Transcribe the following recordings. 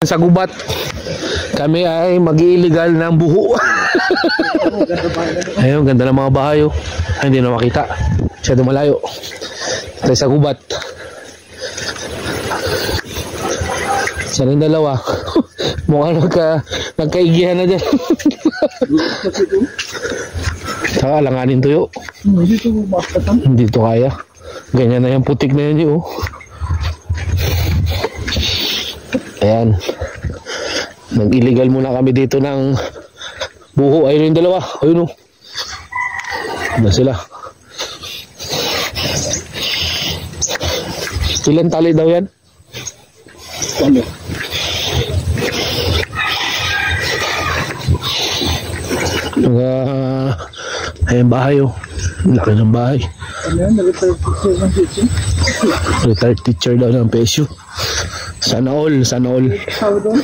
sa gubat. Kami ay mag-iiligal ng buho. Ayun, ganda ng mga bahay. Oh. Ay, hindi na makita. Masyado malayo. Tayo sa gubat. Sa rin dalawa. Mukhang nagkaigihan na dyan. Saka alanganin tuyo. Hindi to kaya. Ganyan na yung putik na yun yun. Ayan. Nag-illegal muna kami dito ng buho. Ayun yung dalawa. Ayun o. Ano sila? Ilan tali daw yan? Ano? Ayan bahay o. Laki ng bahay. Ano yan? Retired teacher ng PSU? Retired teacher daw ng PSU. Sana all, sana all. Sabi doon?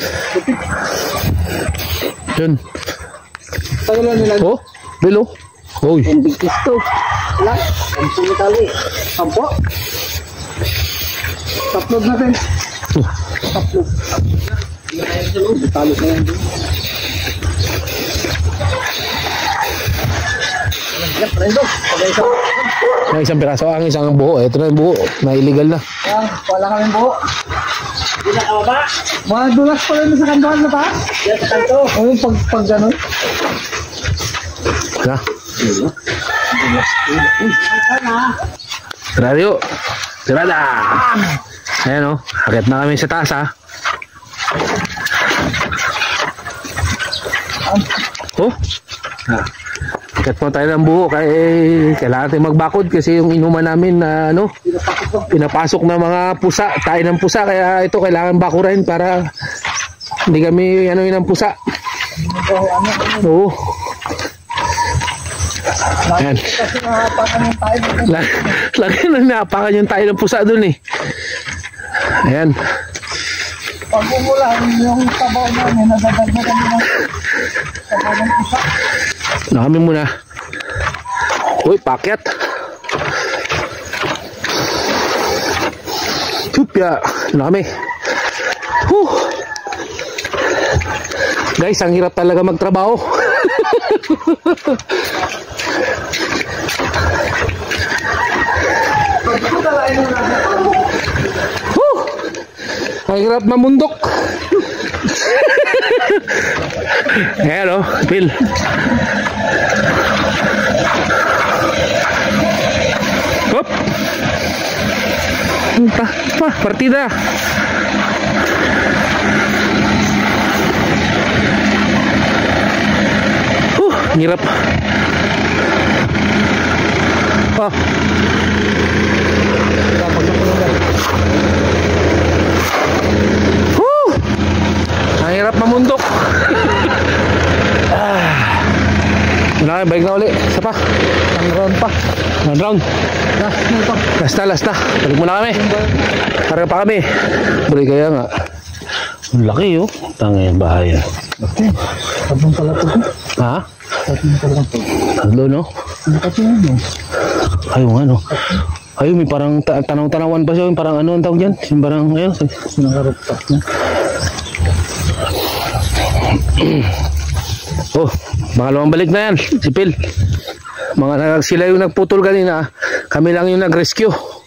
Yun. Tagalan nila. Oh, Bilo. Hoy. Ang bigkis to. Wala. Ang pumitali. Sampo. Taplog natin. Taplog. Talo na yan doon. Isang piraso ang isang buho. Ito na yung buho. Na illegal na. Wala kami buho. Hindi na kababa. Mga dulas pa rin sa kantuan na pa. Yan sa kanto. O yung pag gano'n. Na. Radio. Tirada. Ayan o. Akit na kami sa taas ha. Oh. Akit mo tayo ng buho. Kailangan tayo magbakod kasi yung inuman namin na ano. Pinapasok na mga pusa. Tayo ng pusa. Kaya ito kailangan bakurin para hindi kami ano yun ng pusa. Oo. Ayan. Lagi na naapakan yung tayo ng pusa dun eh. Ayan. Pag umulan yung sabaw namin, nadadagdagan kami ng sabaw ng pusa. Na kami muna. Uy, paket. Tupya. Na kami. Guys, ang hirap talaga magtrabaho. Ang hirap mamundok. Ayan o, Phil. Hop. Partida. Hirap. Ang hirap mamundok. Baik na uli. Isa pa. Ang round pa. Ang round. Last na. Balik muna kami. Karga pa kami. Balik kaya nga. Ang laki oh. Tangin bahay. Tatlong pala ito. Ha? Tatlong pala ito. Tatlo no? Ang tatlong ano? Ayun ano. Ayun may parang tanaw-tanawan pa siya. Yung parang ano ang tawag dyan? Yung parang ayun. Sinangarap-tak na. Oh, pangalawang balik na yan, si Phil. Sila yung nagputol kanina. Kami lang yung nag-rescue.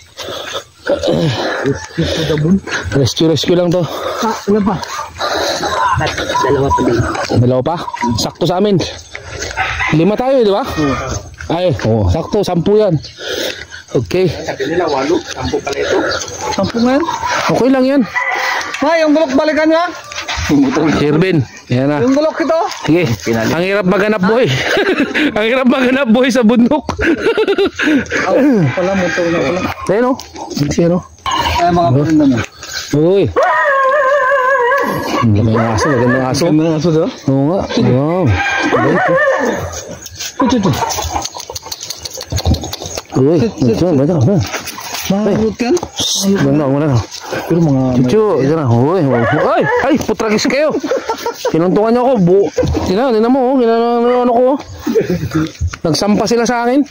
Rescue lang to. Ano pa? Dalawa pa din. Dalawa pa? Sakto sa amin. 5 tayo, di ba? Ay, sakto, 10 yan. Okay. Sabi nila 8, 10 pala ito. 10 nga yan? Okay lang yan. Yung gulok balikan nga? Sirvin, yan na. Yung gulok ito? Sige, ang hirap maghanap buhay. Ang hirap maghanap buhay sa bundok. Pala, motor na pala. Ayun o, zero. Ay, mga parin naman. Uy. Magandang aso. Magandang aso daw? Oo nga. Wow. Uy, ito. Mahal ka? Muna. Pero mga... Chuchu, ito na. Uy, ay, putragis kayo. Kinuntungan niyo ako. Tinan mo, ano ko. Nagsampa sila sa akin.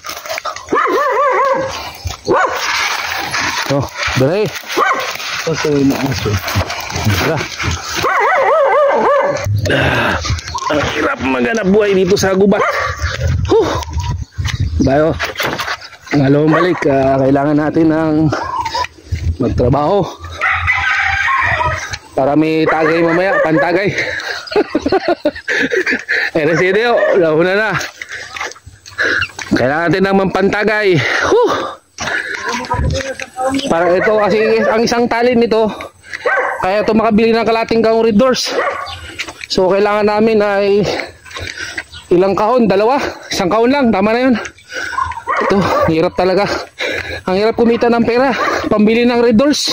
Oh, dali. Kasi na aso. Tara. Ang hirap maghanap buhay dito sa gubat. Bayo, ngalawang balik, kailangan natin ng magtrabaho para may tagay mamaya, pantagay. Eresidio, lahuna na. Kailangan natin ng mampantagay. Para ito kasi ang isang tali nito, kaya ito makabili ng kalating kahong red doors. So kailangan namin ay ilang kahon, dalawa, isang kahon lang, tama na yun. Ito, hirap talaga. Ang hirap kumita ng pera, pambili ng red doors.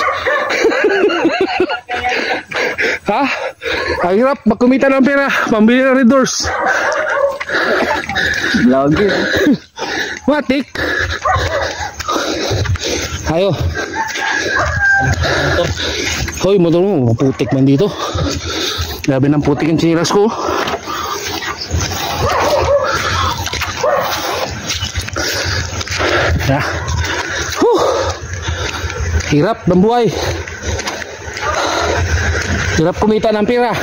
Ha? Ang hirap magkumita ng pera, pambili ng red doors. Lagi. Matik. Ayo. Hoy, motor mo, putik man dito. Grabe ng putik yung sinilas ko. Ya. Hirap ng buhay. Hirap kumita ng pera.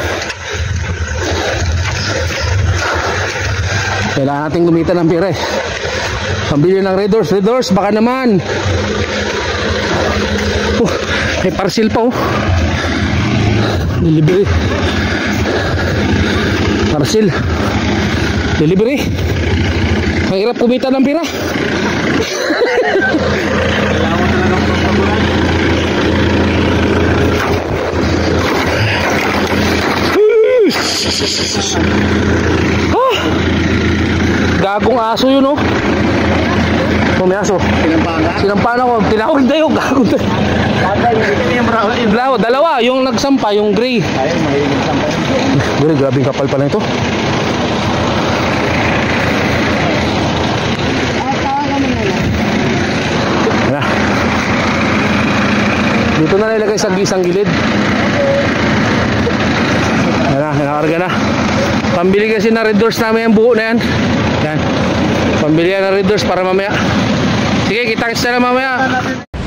Kailangan natin kumita ng pera eh. Pambili ng red doors, baka naman. May parcel pa oh. Delivery. Parcel. Delivery. Ang hirap kumita ng pera. Gagong aso yun oh. May aso. Sinampahan ako. Tinawag tayo. Gagong tayo. Dalawa. Yung nagsampa, yung gray. Gray, grabing kapal pala ito. Ayan. Dito na nilagay sa gisang gilid. Ayan, nakakarga na. Pambili kasi na red doors namin yung buo na yan. Yan. Pambili na red doors para mamaya. Sige, kita-kits na mamaya.